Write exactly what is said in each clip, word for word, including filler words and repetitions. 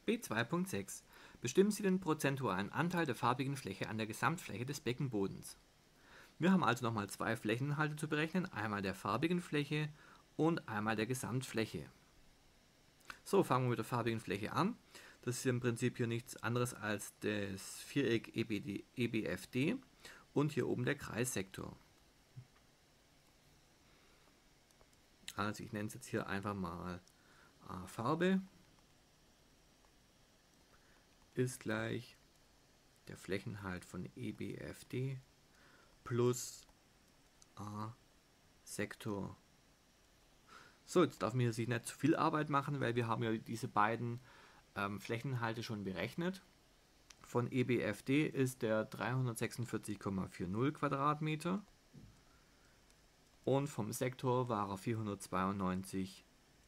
B zwei Punkt sechs. Bestimmen Sie den prozentualen Anteil der farbigen Fläche an der Gesamtfläche des Beckenbodens. Wir haben also nochmal zwei Flächeninhalte zu berechnen, einmal der farbigen Fläche und einmal der Gesamtfläche. So, fangen wir mit der farbigen Fläche an. Das ist im Prinzip hier nichts anderes als das Viereck E B F D und hier oben der Kreissektor. Also ich nenne es jetzt hier einfach mal A Farbe ist gleich der Flächeninhalt von E B F D plus A Sektor. So, jetzt darf mir sich nicht zu viel Arbeit machen, weil wir haben ja diese beiden ähm, Flächeninhalte schon berechnet. Von E B F D ist der dreihundertsechsundvierzig Komma vierzig Quadratmeter und vom Sektor war er vierhundertzweiundneunzig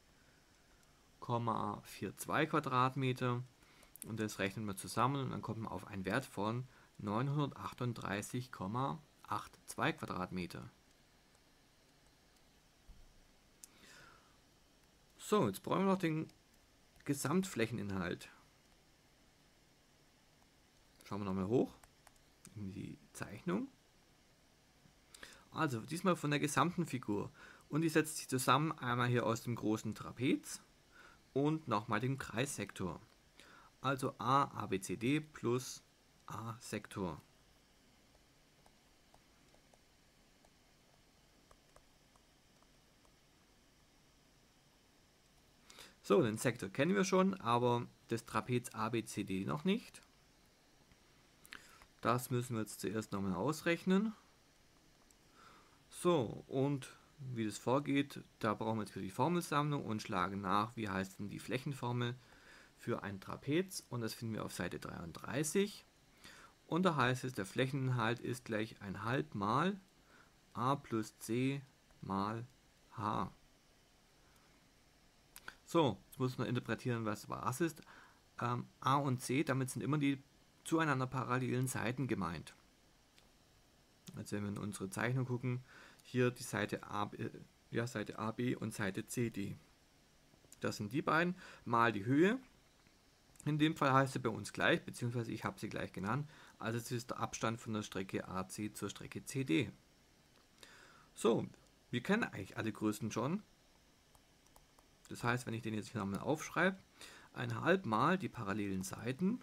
Komma zweiundvierzig Quadratmeter und das rechnen wir zusammen und dann kommt man auf einen Wert von neunhundertachtunddreißig Komma zweiundachtzig Quadratmeter. So, jetzt brauchen wir noch den Gesamtflächeninhalt. Schauen wir nochmal hoch in die Zeichnung. Also diesmal von der gesamten Figur. Und die setzt sich zusammen einmal hier aus dem großen Trapez und nochmal dem Kreissektor. Also A, A, B, C, D plus A Sektor. So, den Sektor kennen wir schon, aber das Trapez A, B, C, D noch nicht. Das müssen wir jetzt zuerst nochmal ausrechnen. So, und wie das vorgeht, da brauchen wir jetzt für die Formelsammlung und schlagen nach, wie heißt denn die Flächenformel für ein Trapez, und das finden wir auf Seite dreiunddreißig. Und da heißt es, der Flächeninhalt ist gleich ein halb mal A plus C mal H. So, jetzt muss man interpretieren, was was ist. Ähm, A und C, damit sind immer die zueinander parallelen Seiten gemeint. Also wenn wir in unsere Zeichnung gucken, hier die Seite A, ja, Seite A B und Seite C D. Das sind die beiden, mal die Höhe. In dem Fall heißt sie bei uns gleich, beziehungsweise ich habe sie gleich genannt. Also es ist der Abstand von der Strecke A C zur Strecke C D. So, wir kennen eigentlich alle Größen schon. Das heißt, wenn ich den jetzt hier nochmal aufschreibe, ein halb mal die parallelen Seiten.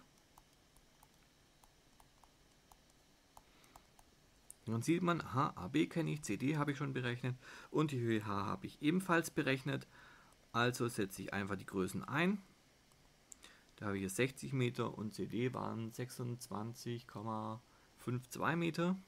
Dann sieht man, aha, A B kenne ich, C D habe ich schon berechnet und die Höhe H habe ich ebenfalls berechnet. Also setze ich einfach die Größen ein. Da habe ich jetzt sechzig Meter und C D waren sechsundzwanzig Komma zweiundfünfzig Meter.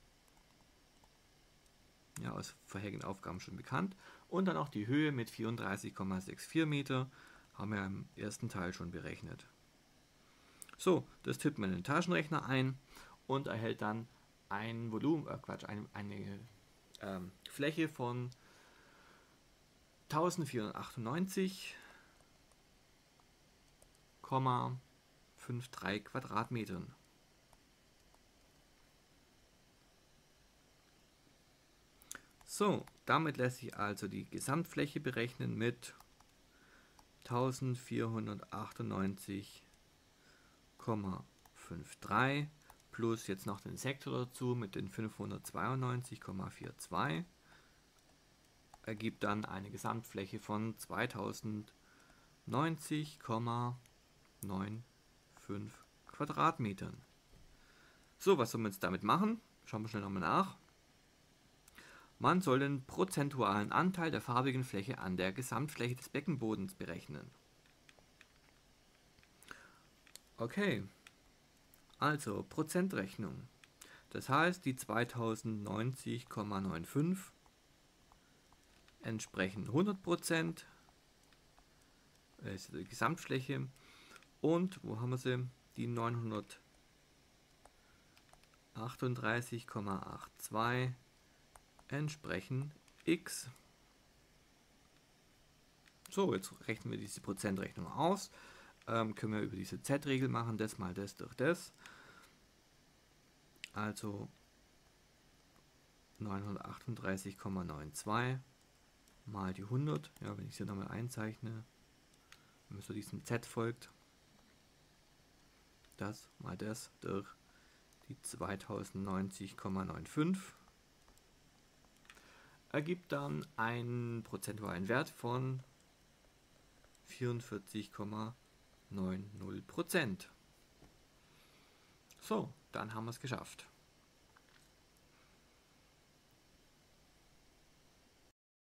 Ja, aus vorherigen Aufgaben schon bekannt. Und dann auch die Höhe mit vierunddreißig Komma vierundsechzig Meter haben wir im ersten Teil schon berechnet. So, das tippt man in den Taschenrechner ein und erhält dann ein Volumen, äh Quatsch, eine, eine ähm, Fläche von eintausendvierhundertachtundneunzig Komma dreiundfünfzig Quadratmetern. So, damit lässt sich also die Gesamtfläche berechnen mit eintausendvierhundertachtundneunzig Komma dreiundfünfzig plus jetzt noch den Sektor dazu mit den fünfhundertzweiundneunzig Komma zweiundvierzig ergibt dann eine Gesamtfläche von zweitausendneunzig Komma fünfundneunzig Quadratmetern. So, was soll man jetzt damit machen? Schauen wir schnell nochmal nach. Man soll den prozentualen Anteil der farbigen Fläche an der Gesamtfläche des Beckenbodens berechnen. Okay, also Prozentrechnung. Das heißt, die zweitausendneunzig Komma fünfundneunzig entsprechen hundert Prozent, das ist die Gesamtfläche. Und wo haben wir sie? Die neunhundertachtunddreißig Komma zweiundachtzig entsprechen x. So, jetzt rechnen wir diese Prozentrechnung aus. Ähm, können wir über diese Z-Regel machen, das mal das durch das. Also neunhundertachtunddreißig Komma zweiundneunzig mal die hundert. Ja, wenn ich sie nochmal einzeichne, wenn man so diesem Z folgt. das mal das durch die zweitausendneunzig Komma fünfundneunzig ergibt dann einen prozentualen Wert von vierundvierzig Komma neunzig Prozent. So, dann haben wir es geschafft.